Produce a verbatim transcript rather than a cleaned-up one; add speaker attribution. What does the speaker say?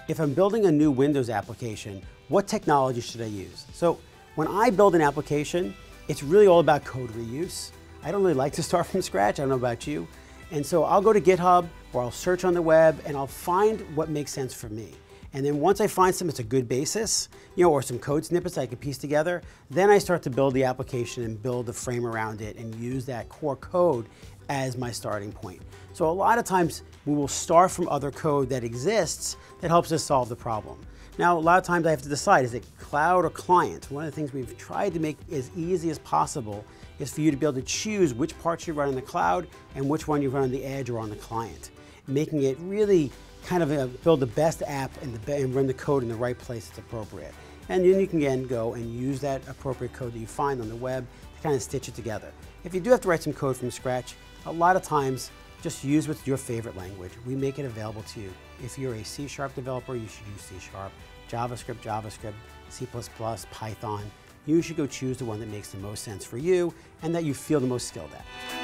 Speaker 1: if I'm building a new Windows application, what technology should I use? So when I build an application, it's really all about code reuse. I don't really like to start from scratch, I don't know about you. And so I'll go to GitHub or I'll search on the web and I'll find what makes sense for me. And then once I find something that's a good basis, you know, or some code snippets I can piece together, then I start to build the application and build a frame around it and use that core code as my starting point. So a lot of times we will start from other code that exists that helps us solve the problem. Now, a lot of times I have to decide, is it cloud or client? One of the things we've tried to make as easy as possible is for you to be able to choose which parts you run in the cloud and which one you run on the edge or on the client, making it really kind of a, build the best app and, the, and run the code in the right place that's appropriate. And then you can again go and use that appropriate code that you find on the web to kind of stitch it together. If you do have to write some code from scratch, a lot of times just use what's your favorite language. We make it available to you. If you're a C sharp developer, you should use C sharp, JavaScript, JavaScript, C plus plus, Python. You should go choose the one that makes the most sense for you and that you feel the most skilled at.